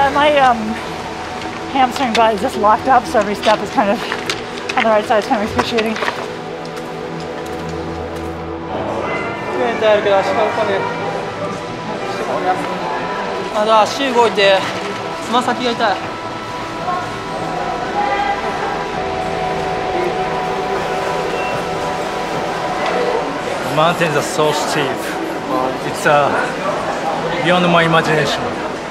My hamstring butt is just locked up, so every step is kind of on the right side. It's kind of excruciating. あるけど足が動かねえ。あと足動いてつま先が痛い。 The mountains are so steep. It's beyond my imagination.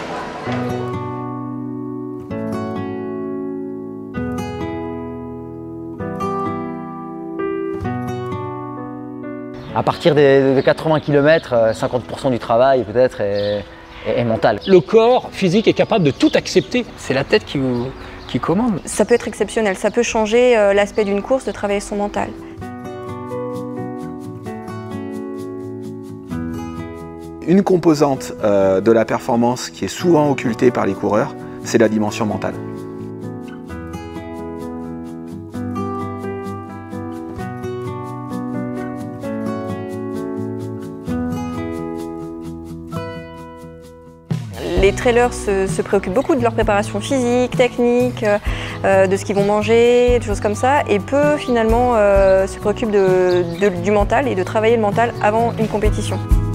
À partir de 80 km, 50% du travail peut-être est mental. Le corps physique est capable de tout accepter. C'est la tête qui commande. Ça peut être exceptionnel, ça peut changer l'aspect d'une course, de travailler son mental. Une composante de la performance qui est souvent occultée par les coureurs, c'est la dimension mentale. Les trailers se préoccupent beaucoup de leur préparation physique, technique, de ce qu'ils vont manger, des choses comme ça, et peu finalement se préoccupent du mental et de travailler le mental avant une compétition.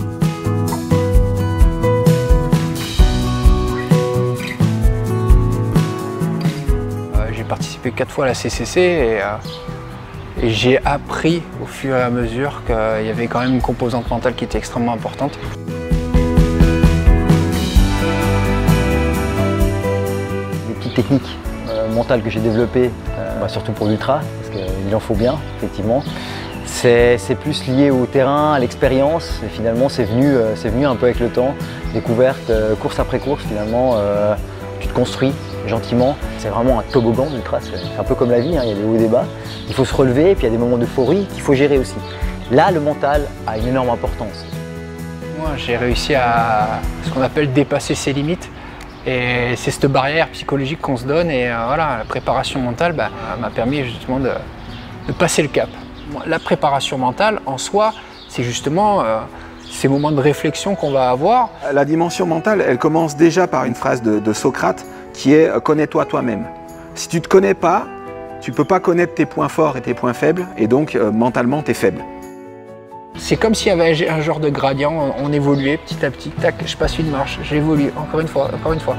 J'ai participé 4 fois à la CCC et j'ai appris au fur et à mesure qu'il y avait quand même une composante mentale qui était extrêmement importante. Technique mentale que j'ai développée, surtout pour l'ultra, parce qu'il en faut bien, effectivement. C'est plus lié au terrain, à l'expérience, et finalement c'est venu un peu avec le temps, découverte, course après course, finalement, tu te construis gentiment. C'est vraiment un toboggan, l'ultra, c'est un peu comme la vie, hein, il y a des hauts et des bas. Il faut se relever, et puis il y a des moments d'euphorie qu'il faut gérer aussi. Là, le mental a une énorme importance. Moi, j'ai réussi à ce qu'on appelle dépasser ses limites. Et c'est cette barrière psychologique qu'on se donne et voilà, la préparation mentale m'a permis justement de passer le cap. La préparation mentale en soi, c'est justement ces moments de réflexion qu'on va avoir. La dimension mentale, elle commence déjà par une phrase de Socrate qui est « connais-toi toi-même ». Si tu ne te connais pas, tu ne peux pas connaître tes points forts et tes points faibles et donc mentalement tu es faible. C'est comme s'il y avait un genre de gradient, on évoluait petit à petit, tac, je passe une marche, j'évolue, encore une fois, encore une fois.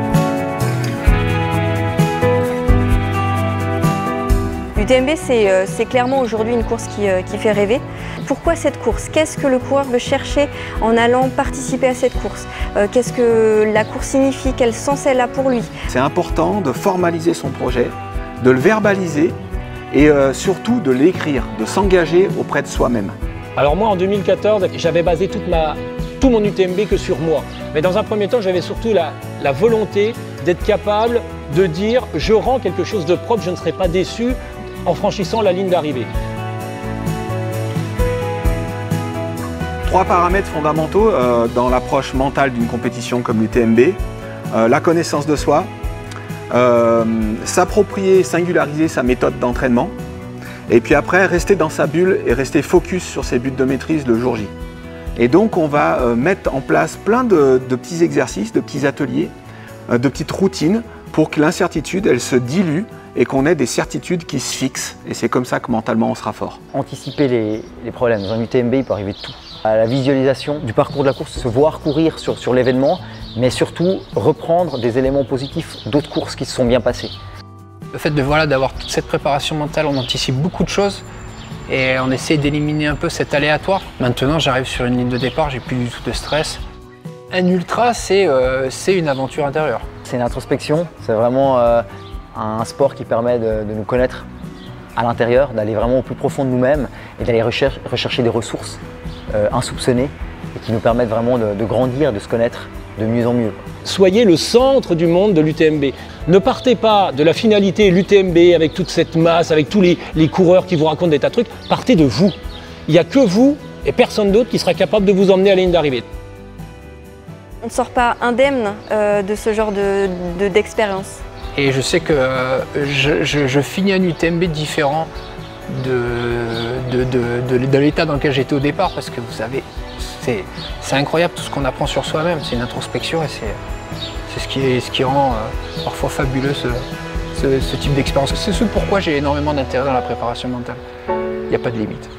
L'UTMB, c'est clairement aujourd'hui une course qui fait rêver. Pourquoi cette course? Qu'est-ce que le coureur veut chercher en allant participer à cette course? Qu'est-ce que la course signifie? Quel sens elle a pour lui? C'est important de formaliser son projet, de le verbaliser et surtout de l'écrire, de s'engager auprès de soi-même. Alors moi en 2014, j'avais basé tout mon UTMB que sur moi. Mais dans un premier temps, j'avais surtout la volonté d'être capable de dire je rends quelque chose de propre, je ne serai pas déçu en franchissant la ligne d'arrivée. 3 paramètres fondamentaux dans l'approche mentale d'une compétition comme l'UTMB. La connaissance de soi, s'approprier, singulariser sa méthode d'entraînement, et puis après, rester dans sa bulle et rester focus sur ses buts de maîtrise le jour J. Et donc, on va mettre en place plein de petits exercices, de petits ateliers, de petites routines pour que l'incertitude, elle se dilue et qu'on ait des certitudes qui se fixent. Et c'est comme ça que mentalement, on sera fort. Anticiper les problèmes. Dans un UTMB, il peut arriver de tout. À la visualisation du parcours de la course, se voir courir sur l'événement, mais surtout reprendre des éléments positifs d'autres courses qui se sont bien passées. Le fait d'avoir toute cette préparation mentale, on anticipe beaucoup de choses et on essaie d'éliminer un peu cet aléatoire. Maintenant, j'arrive sur une ligne de départ, j'ai plus du tout de stress. Un ultra, c'est une aventure intérieure. C'est une introspection, c'est vraiment un sport qui permet de nous connaître à l'intérieur, d'aller vraiment au plus profond de nous-mêmes et d'aller rechercher des ressources insoupçonnées et qui nous permettent vraiment de grandir, de se connaître de mieux en mieux. Soyez le centre du monde de l'UTMB. Ne partez pas de la finalité l'UTMB avec toute cette masse, avec tous les coureurs qui vous racontent des tas de trucs. Partez de vous. Il n'y a que vous et personne d'autre qui sera capable de vous emmener à la ligne d'arrivée. On ne sort pas indemne de ce genre d'expérience. Et je sais que je finis un UTMB différent de l'état dans lequel j'étais au départ parce que vous savez, c'est incroyable tout ce qu'on apprend sur soi-même. C'est une introspection et C'est ce qui rend parfois fabuleux ce type d'expérience. C'est ce pourquoi j'ai énormément d'intérêt dans la préparation mentale. Il n'y a pas de limite.